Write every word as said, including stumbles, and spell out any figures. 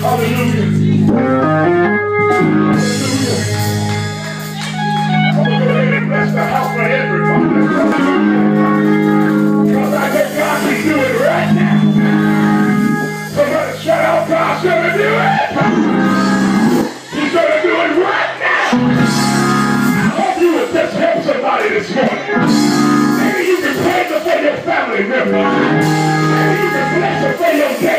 Hallelujah. I'm going to go ahead and bless the house for everybody. Because I know God can do it right now. Somebody shout out, God's going to do it. He's going to do it right now. I hope you would just help somebody this morning. Maybe you can pray for your family member. Maybe you can bless them for your